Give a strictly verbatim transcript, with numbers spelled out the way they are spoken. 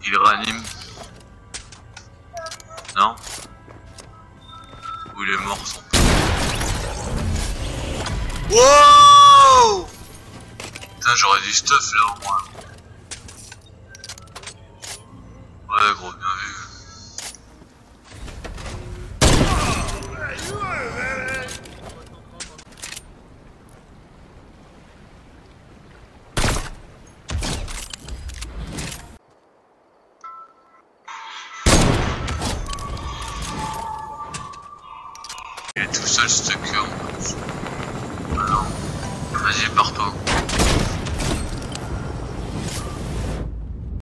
qu'il réanime. Non? Ou il est mort son. Wow! Putain, j'aurais du stuff là au moins. Ouais, gros, bien vu. Il est tout seul, ce queue en fait. Ah non. Vas-y, pars-toi.